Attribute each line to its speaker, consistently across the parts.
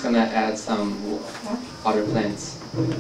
Speaker 1: gonna add some water plants.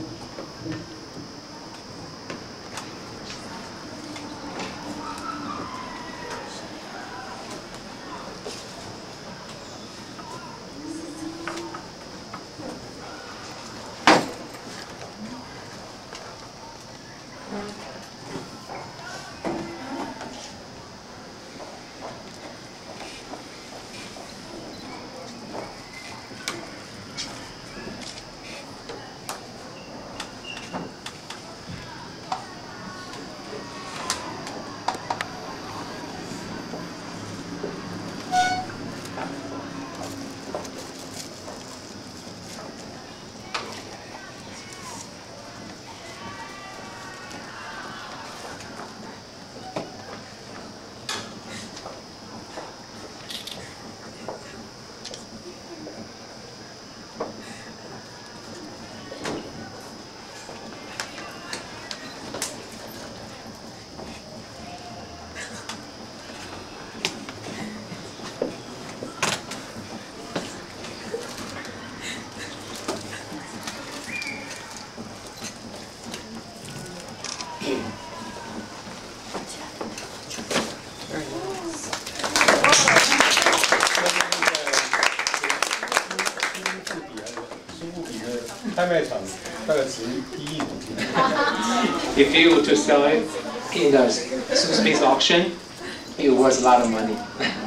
Speaker 1: If you were to sell it in a space auction, it was a lot of money.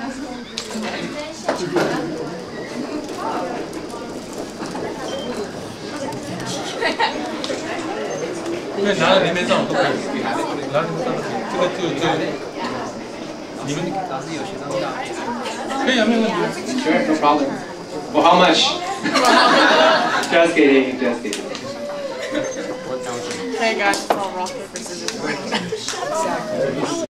Speaker 2: 因为拿了连边上都可以，拿连边上都可以，这个你们可以啊，没有问题。
Speaker 1: Sure, no problem. Well, how much? Just kidding, just kidding.
Speaker 3: Hey guys, it's all rock, paper, scissors.